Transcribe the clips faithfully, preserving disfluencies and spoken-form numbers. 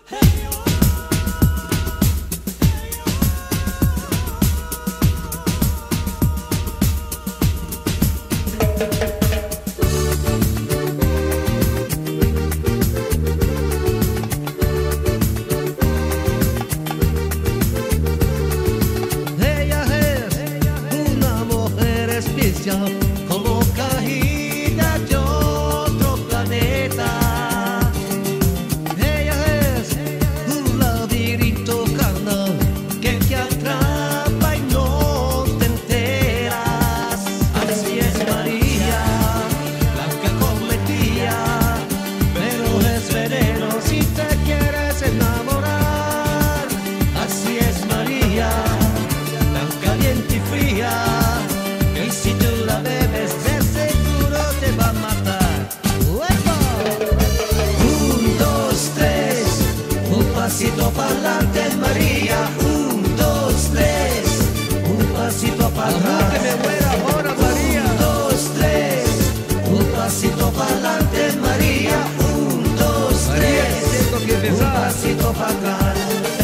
Como cajita de otro planeta. Ella es un laberinto carnal que te atrapa y no te enteras. Así es María, blanca como tía, pero es veneno si te quieres enamorar. Así es María, tan caliente y fría, y si tú la bebes de seguro te va a matar. ¡Uepa! Un, dos, tres, un pasito para adelante María. Un, dos, tres, un pasito para atrás. Que me muera ahora María. Un, dos, tres, un pasito para adelante María. Un, dos, María, tres, tengo que un empezar. pasito para atrás.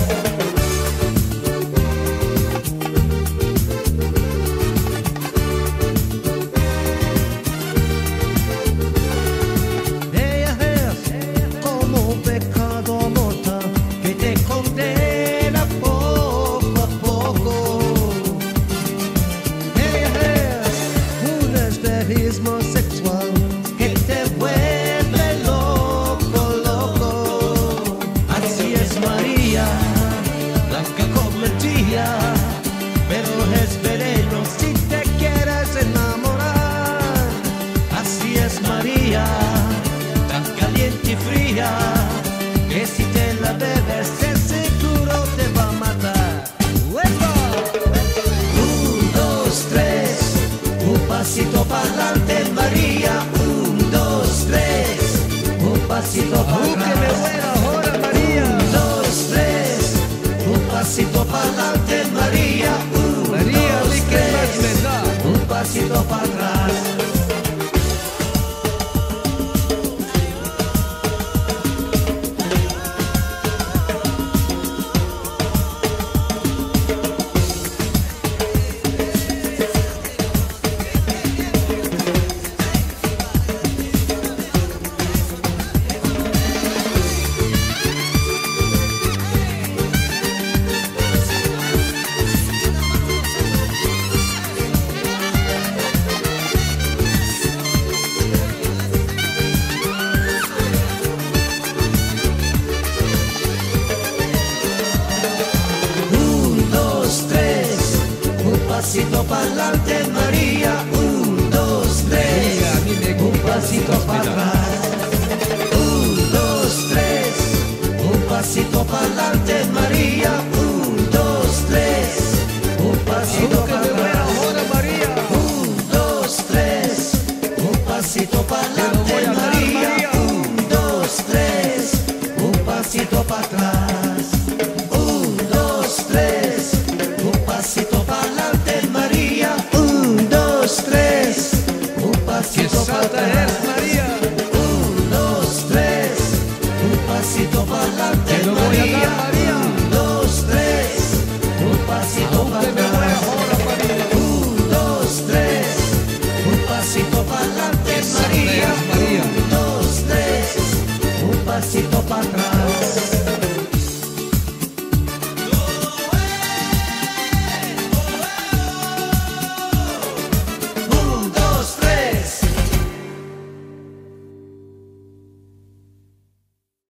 Sexual que te vuelve loco, loco. Así es María, blanca como tía, pero es veneno si te quieres enamorar. Así es María, tan caliente y fría, que si te la bebes de seguro te va a matar. ¡Uepa! Un, dos, tres, un pasito para adelante María. Un, dos, tres, un pasito para atrás. Que me muera ahora María. Un, dos, tres, un pasito para adelante María. Un, María, dos, ¿a mí qué más me tres, da? un pasito para atrás. Un pasito para adelante María. Un, dos, tres, María, a mí me un gusta pasito mucho, para mira. atrás. Un, dos, tres, un pasito para adelante María. Un, dos, tres, un pasito Que para me muera atrás. ahora María. Un, dos, tres, un pasito para Te lo voy adelante a dar, María. María. Un, dos, tres, un pasito para atrás. Un, dos, tres, un pasito para adelante María. Un, dos, tres, un Que pasito para santa atrás. es María. Un, dos, tres, un pasito para adelante Te lo voy a dar, María. María. Un, dos, tres, un pasito para Que me muera atrás. ahora María. Un, dos, tres, un pasito para adelante Que santa María. es María. Un, dos, tres, un pasito para atrás.